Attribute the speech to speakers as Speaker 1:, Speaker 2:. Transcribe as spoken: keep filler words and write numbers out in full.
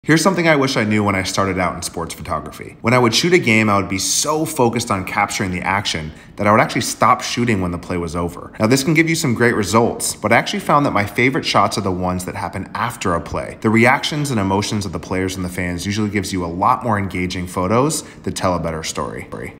Speaker 1: Here's something I wish I knew when I started out in sports photography. When I would shoot a game, I would be so focused on capturing the action that I would actually stop shooting when the play was over. Now this can give you some great results, but I actually found that my favorite shots are the ones that happen after a play. The reactions and emotions of the players and the fans usually gives you a lot more engaging photos that tell a better story.